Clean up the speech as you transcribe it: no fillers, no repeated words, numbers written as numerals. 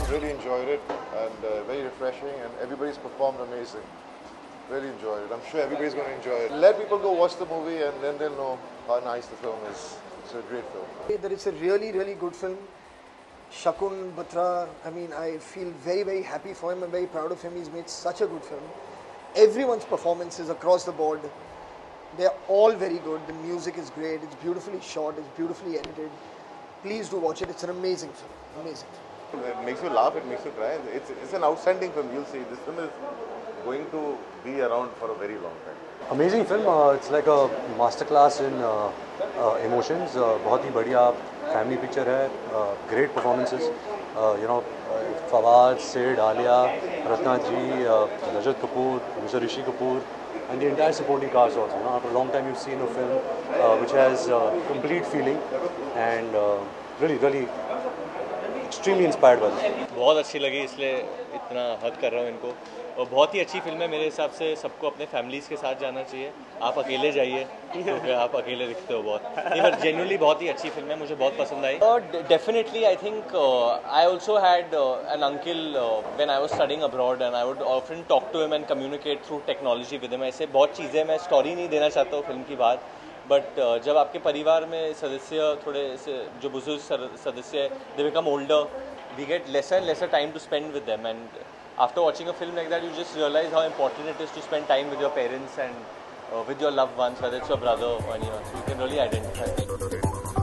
really enjoyed it and very refreshing, and everybody's performed amazing. Really enjoyed it. I'm sure everybody's going to enjoy it. Let people go watch the movie and then they'll know how nice the film is. It's a great film. That it's a really, really good film. Shakun Batra, I mean, I feel very, very happy for him. I'm very proud of him. He's made such a good film. Everyone's performances across the board, they're all very good. The music is great. It's beautifully shot. It's beautifully edited. Please do watch it. It's an amazing film. Amazing film. It makes you laugh. It makes you cry. It's an outstanding film. You'll see. This film is going to be around for a very long time. Amazing film. It's like a masterclass in emotions. बहुत ही बढ़िया family picture है. Great performances. Fawad, Sid, Alia, Ratna ji, Rajat Kapoor, Mr. Rishi Kapoor, and the entire supporting cast also. After a long time, you've seen a film which has complete feeling and really extremely inspired by this. बहुत अच्छी लगी इसलिए इतना हद कर रहा हूँ इनको और बहुत ही अच्छी फिल्म है मेरे हिसाब से सबको अपने फैमिलीज़ के साथ जाना चाहिए आप अकेले जाइए क्योंकि आप अकेले दिखते हो बहुत नहीं पर जेन्युइनली बहुत ही अच्छी फिल्म है मुझे बहुत पसंद आई और definitely I think I also had an uncle when I was studying abroad and I would often talk to him and communicate through technology with him ऐसे बहुत चीज़ें मैं स्टोरी नहीं देना चाहता हूँ फिल्म की बात बट जब आपके परिवार में सदस्य थोड़े जो बुजुर्ग सदस्य they become older we get lesser and lesser time to spend with them and after watching a film like that, you just realize how important it is to spend time with your parents and with your loved ones, whether it's your brother or anyone. So you can really identify.